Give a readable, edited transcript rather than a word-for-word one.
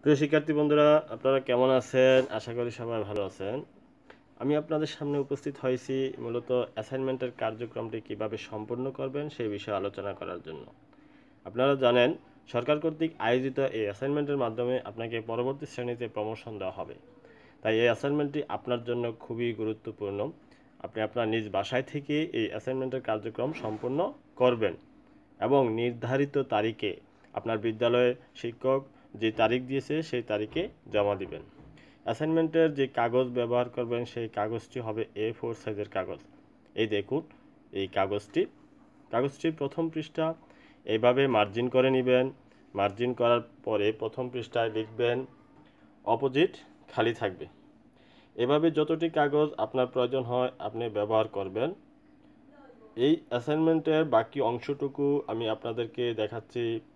প্রিয় শিক্ষার্থী বন্ধুরা, আপনারা কেমন আছেন? আশা করি সবাই ভালো আছেন। আমি আপনাদের সামনে উপস্থিত হয়েছি মূলত অ্যাসাইনমেন্টের কার্যক্রমটি কিভাবে সম্পূর্ণ করবেন সেই বিষয়ে আলোচনা করার জন্য। আপনারা জানেন, সরকার কর্তৃক আয়োজিত এই অ্যাসাইনমেন্টের মাধ্যমে আপনাকে পরবর্তী শ্রেণীতে প্রমোশন দেওয়া হবে। তাই এই অ্যাসাইনমেন্টটি আপনার জন্য খুবই গুরুত্বপূর্ণ। আপনি আপনার নিজ বাসায় থেকে এই অ্যাসাইনমেন্টের কার্যক্রম সম্পূর্ণ করবেন এবং নির্ধারিত তারিখে আপনার বিদ্যালয়ের শিক্ষক যে তারিখ দিয়েছে সেই তারিখে জমা দিবেন। অ্যাসাইনমেন্টের যে কাগজ ব্যবহার করবেন সেই কাগজটি হবে A4 সাইজের কাগজ। এই দেখুন এই কাগজটির প্রথম পৃষ্ঠা এইভাবে মার্জিন করে নেবেন। মার্জিন করার পরে প্রথম পৃষ্ঠায় লিখবেন, অপোজিট খালি থাকবে। এভাবে যতটি কাগজ আপনার প্রয়োজন হয় আপনি ব্যবহার করবেন। এই অ্যাসাইনমেন্টের বাকি অংশটুকু আমি আপনাদেরকে দেখাচ্ছি